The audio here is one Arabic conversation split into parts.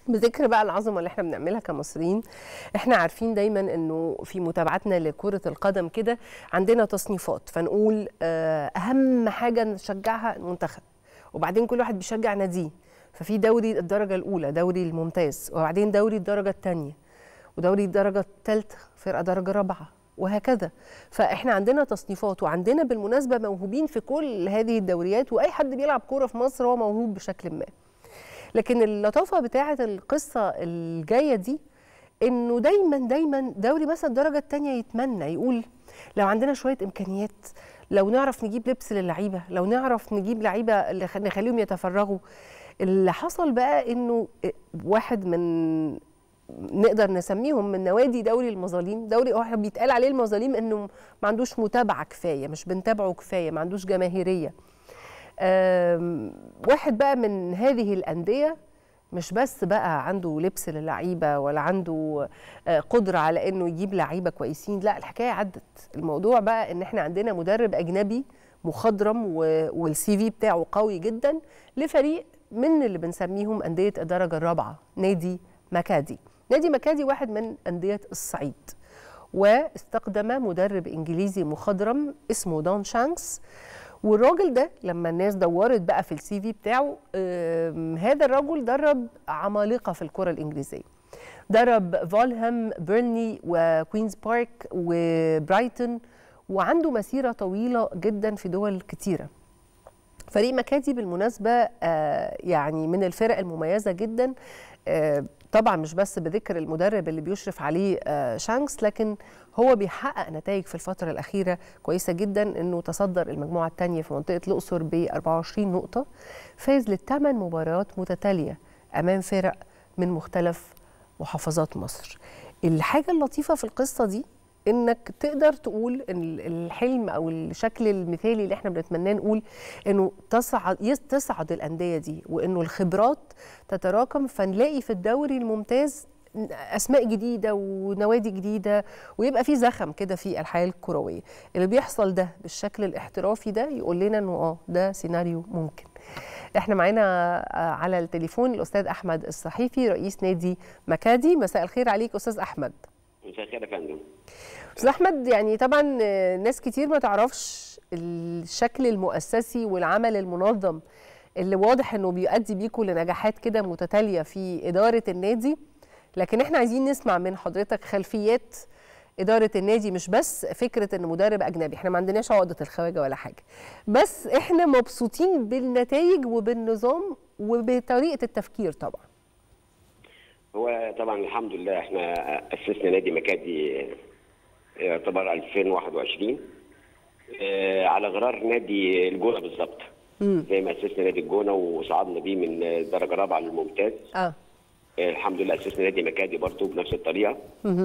بذكر بقى العظمه اللي احنا بنعملها كمصريين، احنا عارفين دايما انه في متابعتنا لكره القدم كده عندنا تصنيفات، فنقول اهم حاجه نشجعها المنتخب، وبعدين كل واحد بيشجع ناديه، ففي دوري الدرجه الاولى، دوري الممتاز، وبعدين دوري الدرجه الثانيه، ودوري الدرجه الثالثه، فرقه درجه رابعه، وهكذا. فاحنا عندنا تصنيفات، وعندنا بالمناسبه موهوبين في كل هذه الدوريات، واي حد بيلعب كوره في مصر هو موهوب بشكل ما. لكن اللطافه بتاعه القصه الجايه دي انه دايما دوري مثلا الدرجه الثانيه يتمنى يقول لو عندنا شويه امكانيات، لو نعرف نجيب لبس للعيبه، لو نعرف نجيب لعيبه اللي نخليهم يتفرغوا. اللي حصل بقى انه واحد من نقدر نسميهم من نوادي دوري المظالم، دوري واحد بيتقال عليه المظالم انه ما عندوش متابعه كفايه، مش بنتابعه كفايه، ما عندوش جماهيريه. واحد بقى من هذه الأندية مش بس بقى عنده لبس للعيبة ولا عنده قدرة على انه يجيب لعيبة كويسين، لا الحكاية عدت. الموضوع بقى ان احنا عندنا مدرب اجنبي مخضرم والسي في بتاعه قوي جدا لفريق من اللي بنسميهم أندية الدرجة الرابعة، نادي مكادي. نادي مكادي واحد من أندية الصعيد، واستخدم مدرب انجليزي مخضرم اسمه دون شانكس. والراجل ده لما الناس دورت بقى في السي في بتاعه، هذا الرجل درب عمالقه في الكره الانجليزيه، درب فولهام، بيرنلي، وكوينز بارك، وبرايتون، وعنده مسيره طويله جدا في دول كتيره. فريق مكادي بالمناسبه يعني من الفرق المميزه جدا، طبعا مش بس بذكر المدرب اللي بيشرف عليه شانكس، لكن هو بيحقق نتائج في الفترة الأخيرة كويسة جدا، إنه تصدر المجموعة الثانية في منطقة الأقصر ب 24 نقطة، فاز ل8 مباريات متتالية أمام فرق من مختلف محافظات مصر. الحاجة اللطيفة في القصة دي انك تقدر تقول ان الحلم او الشكل المثالي اللي احنا بنتمناه نقول انه تصعد الانديه دي، وانه الخبرات تتراكم، فنلاقي في الدوري الممتاز اسماء جديده ونوادي جديده، ويبقى في زخم كده في الحياه الكرويه. اللي بيحصل ده بالشكل الاحترافي ده يقول لنا انه ده سيناريو ممكن. احنا معانا على التليفون الاستاذ احمد الصحيفي رئيس نادي مكادي. مساء الخير عليك استاذ احمد. مساء الخير يا فندم. استاذ احمد، يعني طبعا ناس كتير ما تعرفش الشكل المؤسسي والعمل المنظم اللي واضح انه بيؤدي بيكم لنجاحات كده متتاليه في اداره النادي، لكن احنا عايزين نسمع من حضرتك خلفيات اداره النادي، مش بس فكره ان مدرب اجنبي، احنا ما عندناش عقده الخواجه ولا حاجه، بس احنا مبسوطين بالنتائج وبالنظام وبطريقه التفكير. طبعا هو طبعا الحمد لله احنا اسسنا نادي مكادي يعتبر 2021 على غرار نادي الجونه بالظبط، زي ما اسسنا نادي الجونه وصعدنا بيه من الدرجه الرابعه للممتاز. الحمد لله اسسنا نادي مكادي برضه بنفس الطريقه.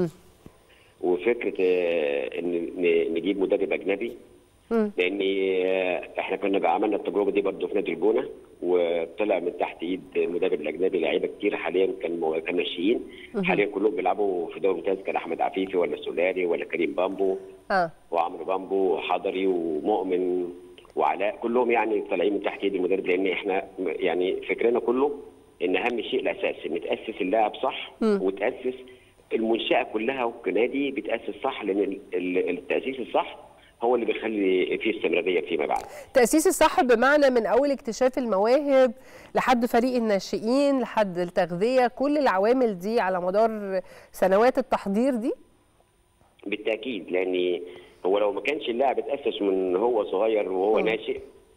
وفكره ان نجيب مدرب اجنبي، لان احنا كنا عملنا التجربه دي برضه في نادي الجونه، وطلع من تحت ايد المدرب الاجنبي لعيبه كتير حاليا كانوا ناشئين، حاليا كلهم بيلعبوا في دوري ممتاز، كان احمد عفيفي ولا سولاري ولا كريم بامبو وعمرو بامبو وحضري ومؤمن وعلاء، كلهم يعني طالعين من تحت ايد المدرب، لان احنا يعني فكرنا كله ان اهم شيء الاساس، ان تاسس اللاعب صح وتاسس المنشاه كلها كنادي بتاسس صح، لان التاسيس الصح هو اللي بيخلي فيه استمراريه فيما بعد. تأسيس الصح بمعنى من اول اكتشاف المواهب لحد فريق الناشئين لحد التغذيه، كل العوامل دي على مدار سنوات التحضير دي؟ بالتاكيد، لان هو لو ما كانش اللاعب اتاسس من هو صغير وهو ناشئ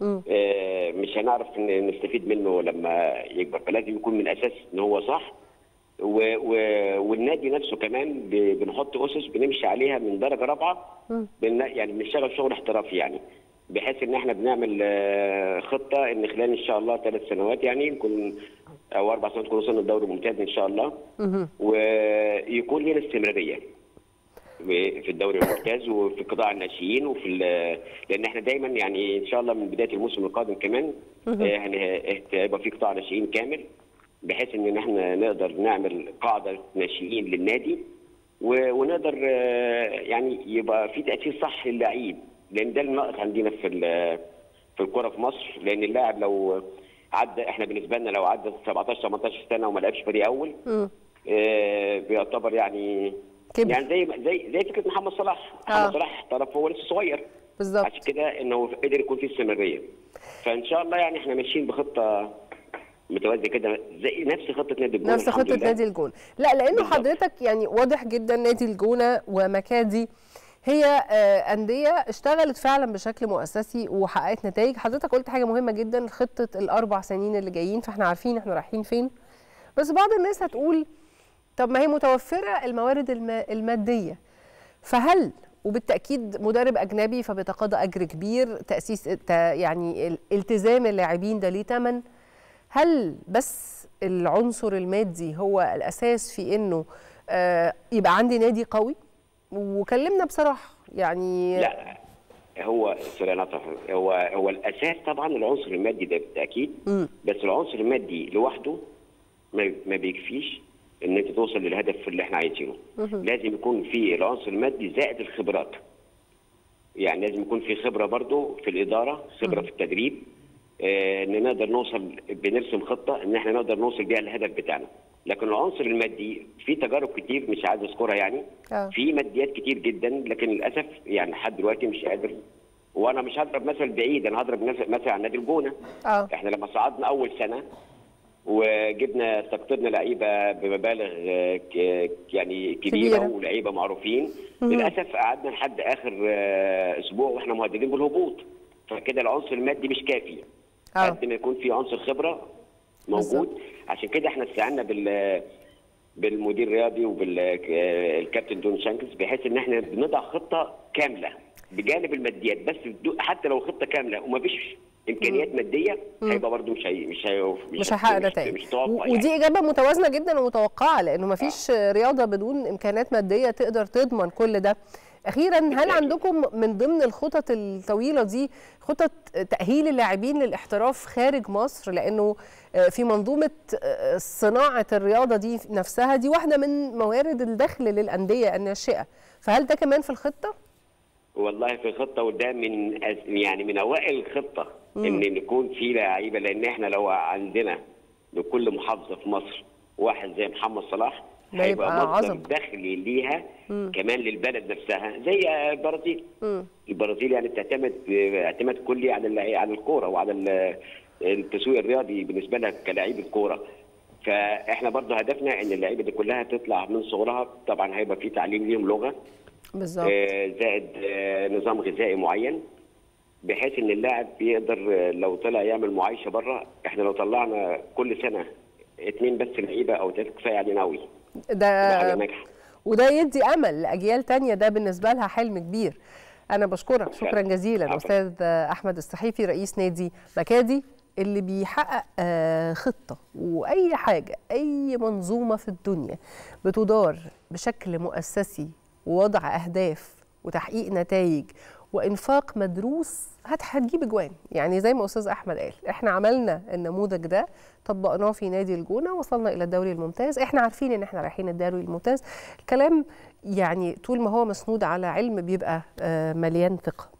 مش هنعرف نستفيد منه لما يكبر، فلازم يكون من اساس ان هو صح. والنادي نفسه كمان بنحط اسس بنمشي عليها من درجه رابعه، يعني بنشتغل شغل احترافي، يعني بحيث ان احنا بنعمل خطه ان خلال ان شاء الله 3 سنوات يعني نكون او 4 سنوات نكون وصلنا الدوري الممتاز ان شاء الله، ويكون لنا استمراريه في الدوري الممتاز وفي قطاع الناشئين لان احنا دايما يعني ان شاء الله من بدايه الموسم القادم كمان هيبقى في قطاع ناشئين كامل، بحيث ان احنا نقدر نعمل قاعده ناشئين للنادي ونقدر يعني يبقى في تاسيس صح للاعيب، لان ده الناقص عندنا في الكوره في مصر، لان اللاعب لو عدى، احنا بالنسبه لنا لو عدى 17 18 سنه وما لعبش فريق اول بيعتبر يعني كبر. يعني زي فكره محمد صلاح. محمد صلاح احترف وهو لسه صغير بالظبط، عشان كده انه قدر يكون فيه استمراريه. فان شاء الله يعني احنا ماشيين بخطه متوازيه كده زي نفس خطه نادي الجونه، نفس خطه نادي الجونه. لا لانه بالزبط. حضرتك يعني واضح جدا نادي الجونه ومكادي هي انديه اشتغلت فعلا بشكل مؤسسي وحققت نتائج. حضرتك قلت حاجه مهمه جدا، خطه ال4 سنين اللي جايين، فاحنا عارفين احنا رايحين فين. بس بعض الناس هتقول طب ما هي متوفره الموارد الماديه، فهل وبالتاكيد مدرب اجنبي فبيتقاضى اجر كبير، تاسيس يعني التزام اللاعبين ده ليه ثمن، هل بس العنصر المادي هو الاساس في انه يبقى عندي نادي قوي؟ وكلمنا بصراحه يعني. لا هو هو الاساس طبعا العنصر المادي ده بالتاكيد، بس العنصر المادي لوحده ما بيكفيش ان انت توصل للهدف اللي احنا عايزينه. لازم يكون في العنصر المادي زائد الخبرات. يعني لازم يكون في خبره برضو في الاداره، خبره في التدريب، ان نقدر نوصل، بنرسم خطه ان احنا نقدر نوصل بيها الهدف بتاعنا. لكن العنصر المادي في تجارب كتير مش عايز اذكرها يعني، في ماديات كتير جدا، لكن للاسف يعني لحد دلوقتي مش قادر. وانا مش هضرب مثل بعيد، انا هضرب مثل عن نادي الجونه. احنا لما صعدنا اول سنه وجبنا استقطبنا لعيبه بمبالغ يعني كبيره ولعيبه معروفين، للاسف قعدنا لحد اخر اسبوع واحنا مهددين بالهبوط. فكده العنصر المادي مش كافي قد ما يكون في عنصر خبره موجود. عشان كده احنا استعنا بالمدير الرياضي وبالكابتن دون شانكس، بحيث ان احنا بنضع خطه كامله بجانب الماديات. بس حتى لو خطه كامله ومفيش امكانيات ماديه هيبقى برضه مش هيحقق نتائج. ودي يعني اجابه متوازنه جدا ومتوقعه، لانه مفيش رياضه بدون امكانيات ماديه تقدر تضمن كل ده. اخيرا، هل عندكم من ضمن الخطط الطويله دي خطط تاهيل اللاعبين للاحتراف خارج مصر؟ لانه في منظومه صناعه الرياضه دي نفسها دي واحده من موارد الدخل للانديه الناشئه، فهل ده كمان في الخطه؟ والله في الخطه، وده من اوائل الخطه ان يكون في لعيبه، لان احنا لو عندنا لكل محافظه في مصر واحد زي محمد صلاح هيبقى مصدر دخل ليها كمان للبلد نفسها، زي البرازيل. البرازيل يعني بتعتمد اعتماد كلي على الكوره وعلى التسويق الرياضي بالنسبه لها كلاعيبه كوره. فاحنا برضه هدفنا ان اللعيبه دي كلها تطلع من صغرها. طبعا هيبقى في تعليم ليهم لغه بالظبط، زائد نظام غذائي معين، بحيث ان اللاعب بيقدر لو طلع يعمل معايشه بره. احنا لو طلعنا كل سنه 2 بس لعيبه او 3 كفايه علينا قوي. ده وده يدي امل لاجيال ثانيه، ده بالنسبه لها حلم كبير. انا بشكرك شكرا جزيلا استاذ احمد السحيفي رئيس نادي مكادي، اللي بيحقق خطه. واي حاجه، اي منظومه في الدنيا بتدار بشكل مؤسسي ووضع اهداف وتحقيق نتائج وانفاق مدروس هتجيب اجوان. يعني زي ما استاذ احمد قال، احنا عملنا النموذج ده، طبقناه في نادي الجونه، وصلنا الى الدوري الممتاز. احنا عارفين ان احنا رايحين الدوري الممتاز. الكلام يعني طول ما هو مسنود على علم بيبقى مليان ثقه.